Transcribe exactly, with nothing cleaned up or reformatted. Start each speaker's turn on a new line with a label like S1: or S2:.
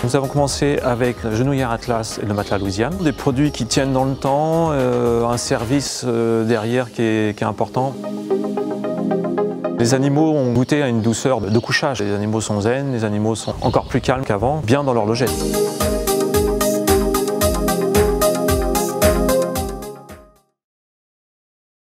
S1: Nous avons commencé avec la genouillère Atlas et le matelas Louisiane. Des produits qui tiennent dans le temps, euh, un service euh, derrière qui est, qui est important. Les animaux ont goûté à une douceur de couchage. Les animaux sont zen, les animaux sont encore plus calmes qu'avant, bien dans leur logette.